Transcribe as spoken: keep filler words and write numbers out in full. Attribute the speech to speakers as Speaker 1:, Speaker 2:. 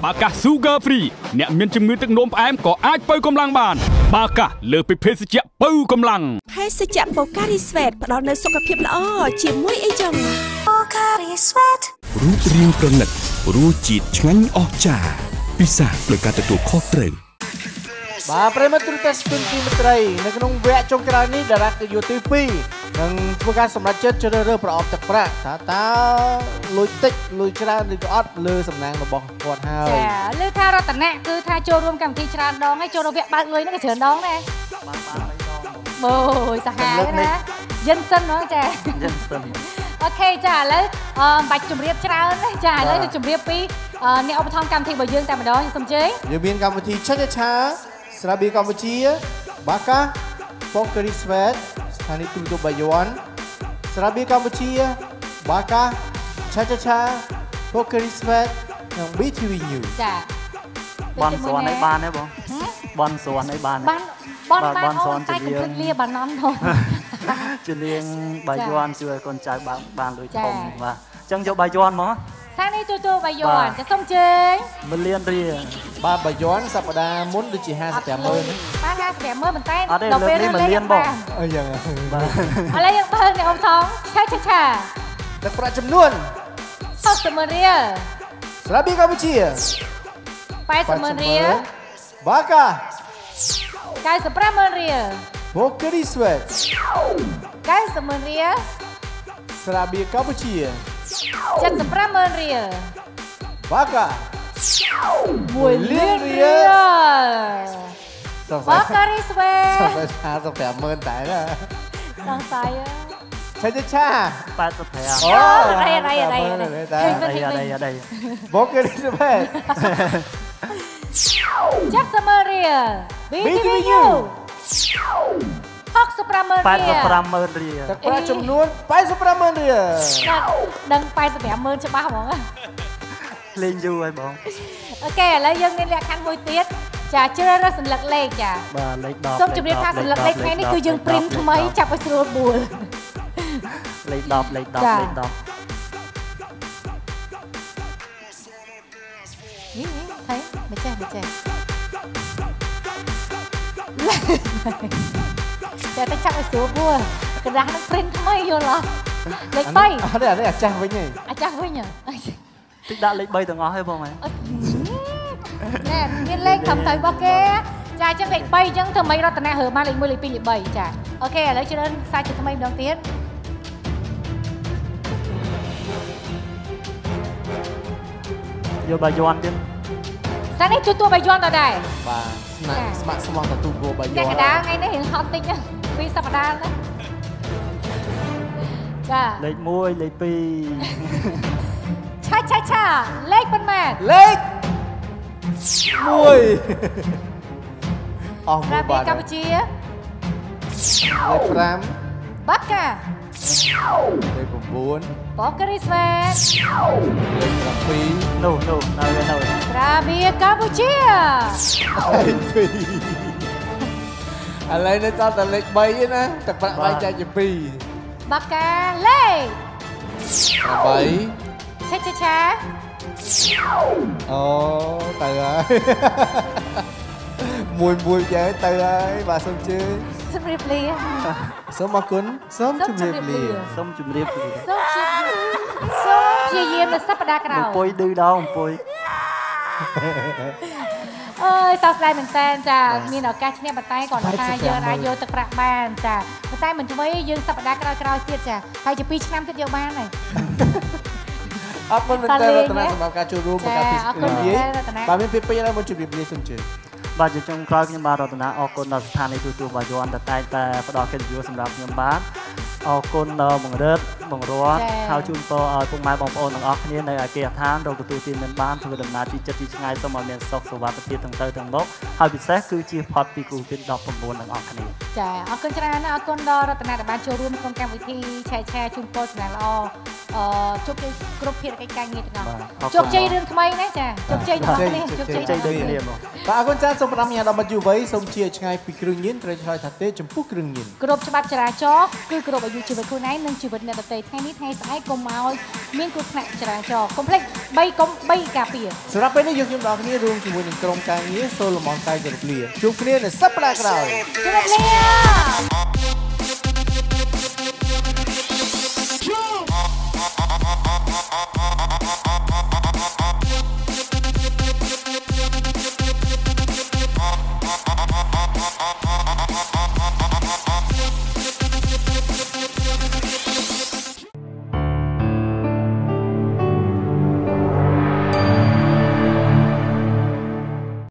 Speaker 1: បាកា Sugar Free អ្នកមានជំងឺទឹកនោមផ្អែមក៏អាចបើកម្លាំងបានបាកាលើពីភេសជ្ជៈបើកម្លាំង
Speaker 2: ភេសជ្ជៈ Pocari Sweat ផ្ដល់នូវសុខភាពល្អជាមួយអីចឹង Pocari Sweat
Speaker 3: រូបរាងប្រណិតរសជាតិឆ្ងាញ់អស្ចារ្យពិសាដោយការទទួលខុសត្រូវ
Speaker 4: បាទប្រិមត្តទូរទស្សន៍គុណទីមេត្រីនៅក្នុងវគ្គចុងក្រោយនេះតារាគយុទីពីរនឹងធ្វើការសម្រេចចិត្តជ្រើសរើសប្រអប់ទឹកប្រាក់ថាតើលុយតិចលុយច្រើនឬក៏អត់លើសំណាងរបស់គាត់ហើយ
Speaker 5: ចាលើថារតនៈគឺថាចូលរួមកម្មវិធីច្រើនដងហើយចូលរួមវគ្គបើកលុយហ្នឹងក៏ច្រើនដងដែរ
Speaker 4: បាទបាទ
Speaker 5: អូយសាហាវណាយិនសិនហ្នឹងចា
Speaker 4: យិនសិន
Speaker 5: អូខេចាឥឡូវអឺបាច់ជម្រាបច្រើនណាចាឥឡូវជម្រាបពីអ្នកឧបត្ថម្ភកម្មវិធីរបស់យើងតែម្ដងសូមជើញ
Speaker 4: យើងមានកម្មវិធីឆាឆាស្រាបៀរកម្ពុជាបាកា Pocari Sweat ស្ថានីយទូរទស្សន៍បាយ័នស្រាបៀរកម្ពុជាបាកាឆាឆាឆា Pocari Sweat និង ប៊ី ធី វី News
Speaker 5: ចា
Speaker 6: បនសួនឲ្យបានទេបងបនសួនឲ្យបាន
Speaker 5: បានបនបានអូនតែគំនិតលាបាននំធំ
Speaker 6: ជាលៀងបាយ័នជួយកូនចៅបានបានលុយធំបាទអញ្ចឹងយកបាយ័នមក
Speaker 5: សានេះទូទូបាយ័នចាសុំជើញ
Speaker 6: មួយលានរៀល
Speaker 4: បាទបាយ័នសប្តាហ៍មុនដូចជាห้าสิบห้าម៉ឺន
Speaker 5: បានห้าสิบห้าម៉ឺនប៉ុន្តែ
Speaker 6: ដល់ពេលនេះមួយលានបង
Speaker 4: អីយ៉ាង
Speaker 5: បាទឥឡូវយើងបើកអ្នកអ៊ំថងឆាឆាឆា
Speaker 4: ទឹកប្រាក់ចំនួន
Speaker 5: ហកសិបម៉ឺនរៀល
Speaker 4: ស្រាបៀរកម្ពុជា
Speaker 5: ប៉ែតសិបម៉ឺនរៀល
Speaker 4: បាកា
Speaker 5: កៅសិបប្រាំម៉ឺនរៀល
Speaker 4: Pocari Sweat
Speaker 5: កៅសិបម៉ឺនរៀល
Speaker 4: ស្រាបៀរកម្ពុជា
Speaker 5: ចិតសិបប្រាំម៉ឺនរៀល
Speaker 4: បាកា
Speaker 5: មួយលានរៀល Pocari Sweat
Speaker 4: សង្ស័យថាសង្ស័យម៉ឺនតែណា
Speaker 5: សង្ស័យ
Speaker 4: ឆាឆា
Speaker 6: ប៉ែតសិបប្រាំ
Speaker 5: អូរៃរៃរៃរៃ
Speaker 6: រៃរៃ
Speaker 4: Pocari Sweat
Speaker 5: ចិតសិបម៉ឺនរៀល ប៊ី ធី វី News ហកសិបប្រាំម៉ឺនរៀល
Speaker 6: ប៉ែតសិបប្រាំម៉ឺនរៀល
Speaker 4: ទឹកប្រាក់ចំនួនប៉ែតសិបប្រាំម៉ឺនរៀល
Speaker 5: ដឹងប៉ែតសិបប្រាំម៉ឺនច្បាស់ហ្មង
Speaker 6: លេងយូរហើយបង
Speaker 5: អូខេឥឡូវយើងមានលក្ខខណ្ឌមួយទៀតចាជ្រើសរើសសញ្ញាលេខចា
Speaker 6: បាទលេខដប់
Speaker 5: សូមជម្រាបថាសញ្ញាលេខថ្ងៃនេះគឺយើង print ថ្មីចាប់ឲ្យស្រួលបួល
Speaker 6: លេខដប់លេខដប់លេខដប់
Speaker 5: នេះថៃមិនចេះមិនចេះតែតែចាប់ឲ្យស្រួលបួលกระดาษនឹង print ថ្មីយល់អត់លេខបី
Speaker 4: អត់ទេអាចាស់វិញហ៎
Speaker 5: អាចាស់វិញ
Speaker 6: តិចដាក់លេខបីទាំងអស់ហើយបងហ៎
Speaker 5: ណែមានលេខត្រឹមត្រូវរបស់គេចាអញ្ចឹងលេខបីអញ្ចឹងធ្វើម៉េចរតនៈរើបានលេខមួយលេខពីរលេខបីចាអូខេឥឡូវជ្រើសសាច់ថ្មីម្ដងទៀត
Speaker 6: យកបាយ័នទៀត
Speaker 5: សានេះទទួលបាយ័នតដែរ
Speaker 4: បាទស្នាក់ស្ម័គ្រស្មោះទទួលបាយ័ន
Speaker 5: អ្នកកដាថ្ងៃនេះរៀងហត់តិចណាពីសប្តាហ៍ណាចា
Speaker 6: លេខមួយលេខពីរ
Speaker 5: ឆាឆាឆាលេខប៉ុន្មាន
Speaker 4: លេខមួយអស់មួយ
Speaker 5: បាទកម្ពុជាលេ
Speaker 4: ខប្រាំ
Speaker 5: បាកា
Speaker 4: លេខ៩
Speaker 5: Pocari Sweat
Speaker 4: លេខប្រាំពីរ
Speaker 6: នោះនោះនៅនៅ
Speaker 5: ស្រាបៀរកម្ពុជា
Speaker 4: លេខពីរឥឡូវនៅតតែលេខបីទេណាទឹកប្រាក់បែងចែកជាពីរ
Speaker 5: បាកាលេខ
Speaker 4: បី
Speaker 5: ឆាឆាឆា
Speaker 4: អូទៅហើយមួយមួយយ៉ាងទៅហើយបាទសូមជឿ
Speaker 5: សូមរៀបលា
Speaker 4: សូមអរគុណសូមជម្រាបលា
Speaker 6: សូមជម្រាបលា
Speaker 5: សូមជម្រាបសូមព្យាយាមនៅសប្តាហ៍ក្រោយ
Speaker 6: អង្គុយឌឺដងអង្គុយ
Speaker 5: អើយសោកស្ដាយមែនតើចាមានឱកាសឈ្នះបន្តែគាត់ថាយើងអាចយកទឹកប្រាក់បានចាប៉ុន្តែមិនធ្វើយើងសប្តាហ៍ក្រោយក្រោយទៀតចាហើយជាពីរឆ្នាំទៀតយកបានហើយ
Speaker 4: អរគុណមែនតើរតនាសម្រាប់ការចូលរួមក្នុងការពិភាក្សាបាទមានពេលពេញហើយមកជម្រាបលាសូមជឿ
Speaker 6: បាទជាចុងក្រោយខ្ញុំបាទរតនាអរគុណដល់ស្ថានីយទូរទស្សន៍បាយ័នដែលតែងតែផ្ដល់កិត្តិយសសម្រាប់ខ្ញុំបាទអរគុណដល់បង្រិតបង្រាត់ហើយជូនពរឲ្យពុកម៉ែបងប្អូនទាំងអស់គ្នានៅឯគេឋានរកទទួលទានមានបានធ្វើដំណើរទីចិត្តទីឆ្ងាយសូមឲ្យមានសុខសុវត្ថិភាពទាំងទៅទាំងមកហើយពិសេសគឺជាផុតពីកូវីដ ដប់ប្រាំបួន ទាំងអស់គ្នា
Speaker 5: ចាអរគុណច្រើនណាស់អរគុណដល់រតនាដែលបានចូលរួមក្នុងកម្មវិធីឆែកឆែជូនពរសំណាងល្អអឺជោគជ័យគ្រប់ភារកិច្ចការងារទាំងអស់ជោគជ័យរឿងថ្មីណាចាជោគជ័យទាំងនេះជោគជ័យទាំង
Speaker 4: នេះបាទអរគុណច្រើនសូមប្រាំញ៉ាំដល់មិត្តយុវ័យសូមជាឆ្ងាយពីគ្រឿងញៀនត្រូវឆ្លើយថាទេចំពោះគ្រឿងញៀន
Speaker 5: គ្រប់ច្បាប់ចរាចរណ៍គឺគ្រប់អាយុជីវិតខ្លួនឯងនិងជីវិតអ្នកដទៃទេថ្ងៃនេះថ្ងៃស្អែកកុំឲ្យមានគ្រោះថ្នាក់ចរាចរណ៍កុំភ្លេចបីកុំបីការពារ
Speaker 4: សម្រាប់ពេលនេះយើងខ្ញុំដល់គ្នារួមជាមួយនឹងក្រុមការងារសូលម៉ុនកាយជម្រាបលាជួបគ្នានៅសប្តាហ៍ក្រោយ
Speaker 5: ជម្រាបលា